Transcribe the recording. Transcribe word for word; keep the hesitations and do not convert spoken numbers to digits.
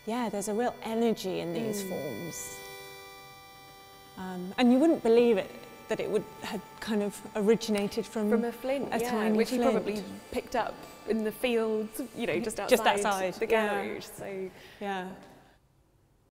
yeah, there's a real energy in these mm. forms. Um, and you wouldn't believe it, that it would had kind of originated from, from a flint, a yeah, tiny which flint. he probably picked up in the fields, you know, just outside, just outside the garage. Yeah. So, yeah.